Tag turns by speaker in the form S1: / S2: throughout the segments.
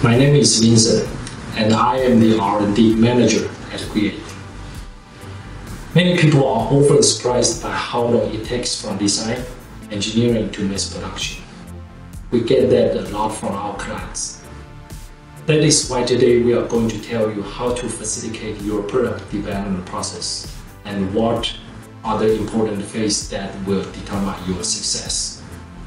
S1: My name is Vincent, and I am the R&D manager at Create. Many people are often surprised by how long it takes from design, engineering to mass production. We get that a lot from our clients. That is why today we are going to tell you how to facilitate your product development process and what are the important phases that will determine your success.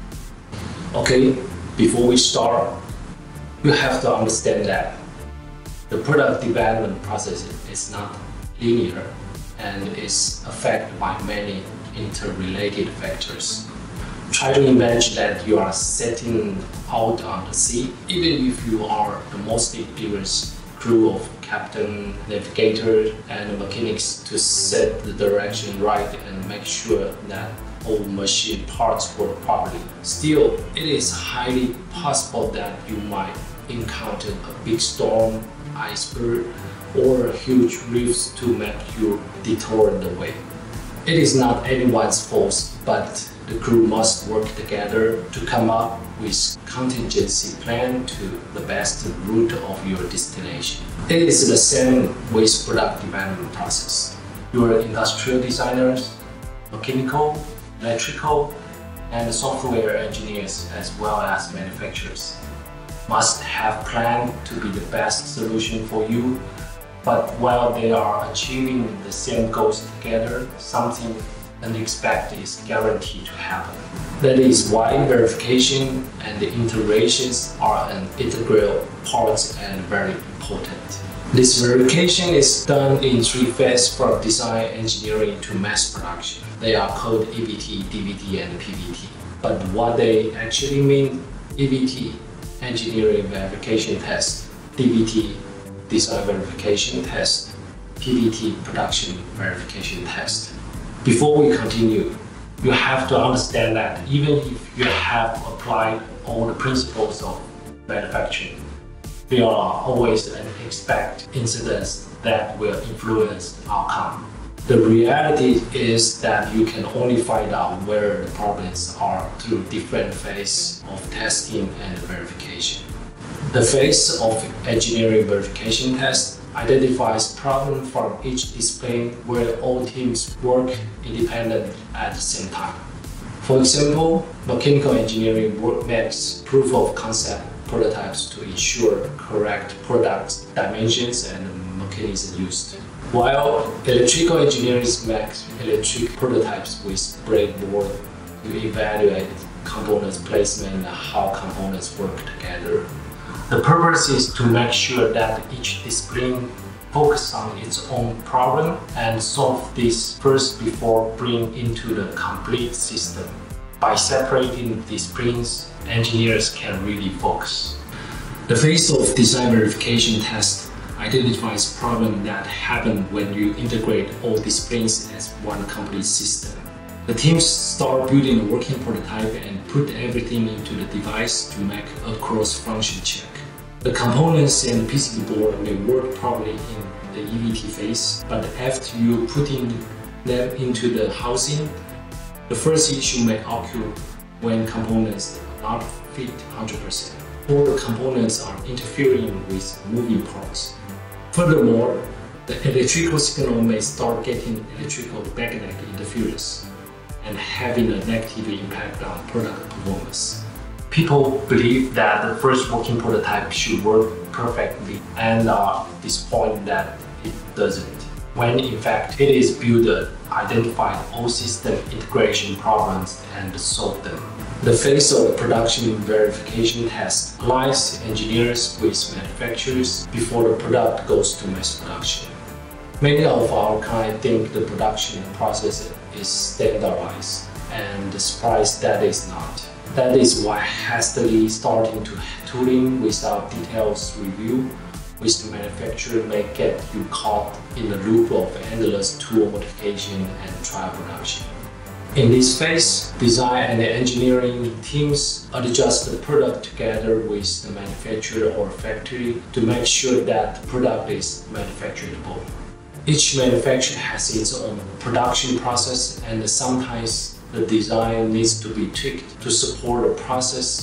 S1: Okay, before we start, you have to understand that the product development process is not linear and is affected by many interrelated factors. Try to imagine that you are setting out on the sea, even if you are the most experienced crew of captain, navigator, and mechanics to set the direction right and make sure that all machine parts work properly. Still, it is highly possible that you might encounter a big storm, iceberg, or huge reefs to make you detour the way. It is not anyone's fault, but the crew must work together to come up with contingency plan to the best route of your destination. It is the same with product development process. Your industrial designers, mechanical, electrical, and software engineers, as well as manufacturers, must have planned to be the best solution for you, but while they are achieving the same goals together, something unexpected is guaranteed to happen. That is why verification and the integrations are an integral part and very important. This verification is done in 3 phases from design engineering to mass production. They are called EVT, DVT, and PVT. But what they actually mean: EVT, engineering verification test; DVT, design verification test; PVT, production verification test. Before we continue, you have to understand that even if you have applied all the principles of manufacturing, there are always unexpected incidents that will influence the outcome. The reality is that you can only find out where the problems are through different phases of testing and verification. The phase of engineering verification test identifies problems from each discipline where all teams work independently at the same time. For example, mechanical engineering work makes proof of concept prototypes to ensure correct product dimensions and mechanisms used, while electrical engineers makes electric prototypes with breadboard to evaluate components placement and how components work together. The purpose is to make sure that each discipline focuses on its own problem and solve this first before bringing into the complete system. By separating disciplines, engineers can really focus. The phase of design verification test identifies problems that happen when you integrate all disciplines as one complete system. The teams start building a working prototype and put everything into the device to make a cross-function check. The components and the PCB board may work properly in the EVT phase, but after you putting them into the housing, the first issue may occur when components are not fit 100%, or the components are interfering with moving parts. Furthermore, the electrical signal may start getting electrical backlight interference and having a negative impact on product performance. People believe that the first working prototype should work perfectly and are disappointed that it doesn't, when in fact it is built to identify all system integration problems and solve them. The phase of the production verification test aligns engineers with manufacturers before the product goes to mass production. Many of our clients think the production process is standardized, and the surprise that is not. That is why hastily starting to tooling without details review with the manufacturer may get you caught in the loop of endless tool modification and trial production. In this phase, design and engineering teams adjust the product together with the manufacturer or factory to make sure that the product is manufacturable. Each manufacturer has its own production process, and sometimes the design needs to be tweaked to support the process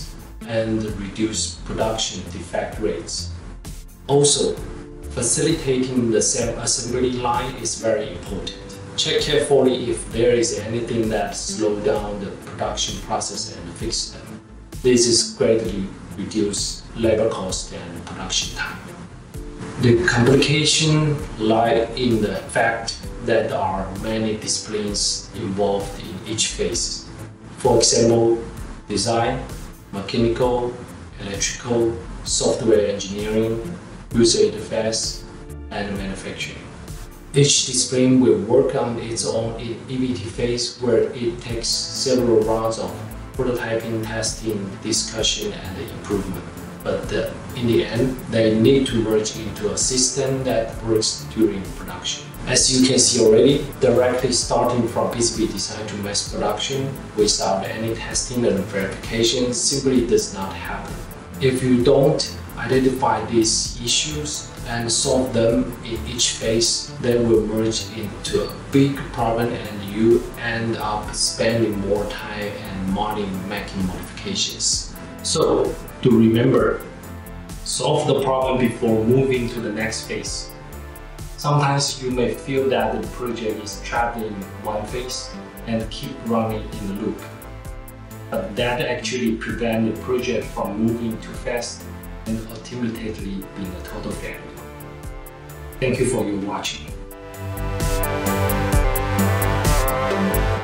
S1: and reduce production defect rates. Also, facilitating the assembly line is very important. Check carefully if there is anything that slows down the production process and fix them. This is greatly reduce labor cost and production time. The complication lies in the fact that there are many disciplines involved in each phase. For example, design, mechanical, electrical, software engineering, user interface, and manufacturing. Each discipline will work on its own EVT phase, where it takes several rounds of prototyping, testing, discussion, and improvement. But in the end, they need to merge into a system that works during production. As you can see already, directly starting from PCB design to mass production without any testing and verification simply does not happen. If you don't identify these issues and solve them in each phase, they will merge into a big problem and you end up spending more time and money making modifications. So, to remember, solve the problem before moving to the next phase. Sometimes you may feel that the project is trapped in one phase and keep running in the loop. But that actually prevents the project from moving too fast and ultimately being a total failure. Thank you for your watching.